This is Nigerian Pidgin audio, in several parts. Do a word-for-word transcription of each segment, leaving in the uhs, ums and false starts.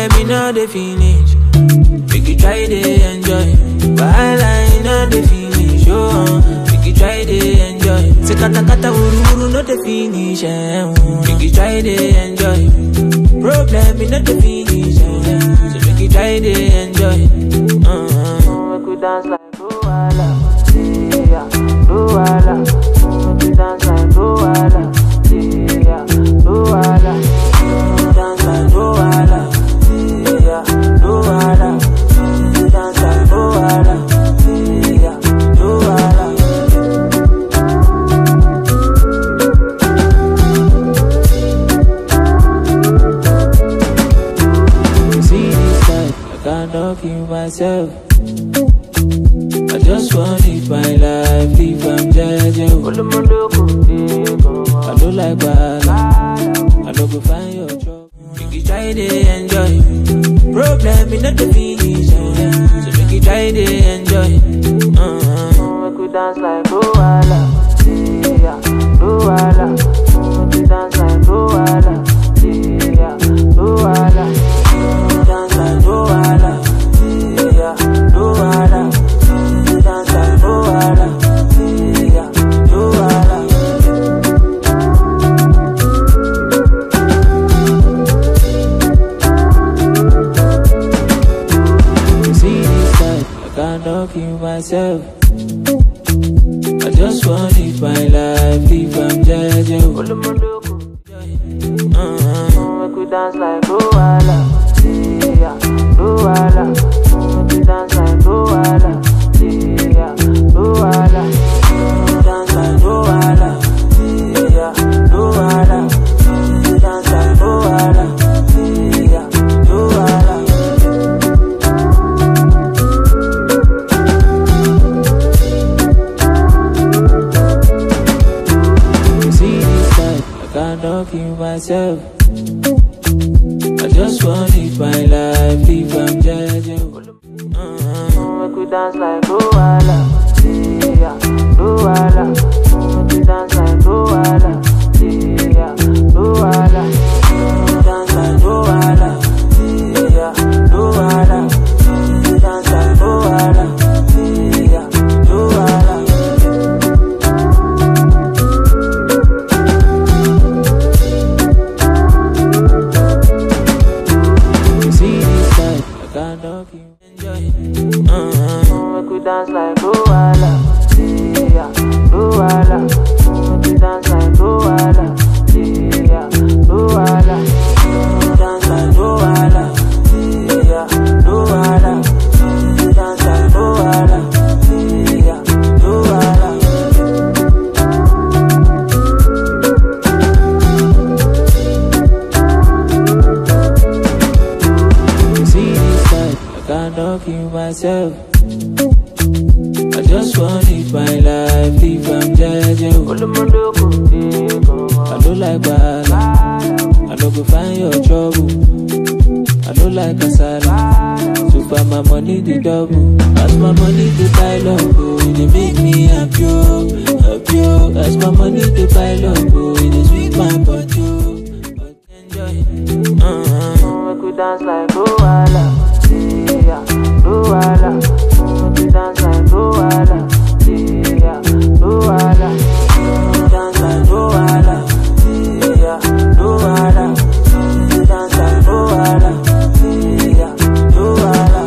Problem me not the finish. Make you try to enjoy. Wahala not the finish. Oh, make you try to enjoy. Say kata kata uru uru not the finish. Eh, make you try to enjoy. Problem me not the finish. Eh, so make you try to enjoy. Uh -huh. Make we dance like Luala, yeah, Luala. Make we dance like Luala, yeah, Luala. Dance like Luala, yeah, Luala. Dance like Luala, yeah, Luala. See this life, I cannot kill myself. I just want to live my life, live from Jeje. I don't like bad, I don't go find your job. Make you try to enjoy. Problem me not the finish, yeah. So make you try to enjoy. Uh -huh. Make we dance like Luala, yeah, Luala. Make we dance like Luala, yeah, Luala. Dance like Luala, yeah, Luala. Dance like Luala, yeah, Luala. See this life, I cannot kill myself. I just want to live my life, live from Jeje. Uh -huh. Make we dance like Luala, yeah, Luala. Make we dance like Luala, yeah, Luala. Dance like Luala, yeah, Luala. Dance like Luala, yeah, Luala. See this life, I cannot kill myself. I just want to live my life, live from Jeje. Uh -huh. Make we dance like Luala, yeah, Luala. Make we dance like Luala, yeah, Luala. Dance like Luala, yeah, Luala. Dance like Luala, yeah, Luala. See this life, I cannot keep enjoy. Uh -huh. Make we dance like Luala, yeah, Luala. Make we dance like Luala, yeah, Luala. Dance like Luala, yeah, Luala. Dance like Luala, yeah, Luala. See this life, I cannot kill myself. I just want to live my life, live from Jeje. I don't like bad, I don't go find your trouble. I don't like kasala, so far my money the double. As my money the pile up, oh, it make me happy, oh, happy, oh. As my money the pile up, oh, it sweet my body, oh. Enjoy, uh -huh. Make we dance like Luala, yeah, Luala. Make we dance like Luala, yeah, Luala. Dance like Luala, yeah, Luala. Dance like Luala, yeah, Luala.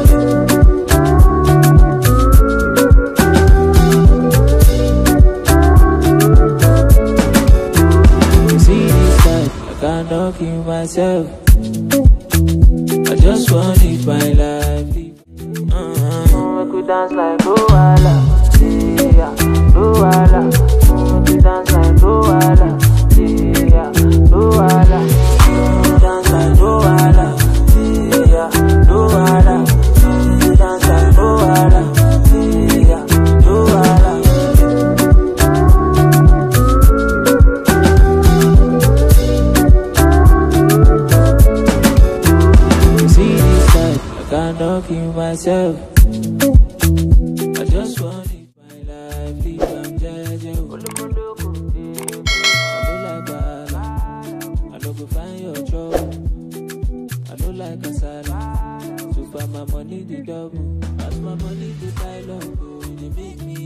See this life, I cannot kill myself. I just want to live my life. Uh -huh. Make we dance like Luala, yeah, Luala. Make we dance like Luala, yeah, Luala. Dance like Luala, yeah, Luala. Dance like Luala, yeah, Luala. See this life, I cannot kill myself. I just want to live my life, live from Jeje. I don't like bad, I don't go find your trouble. I don't like a far my money the double. As my money the pile up, oh, it dey make me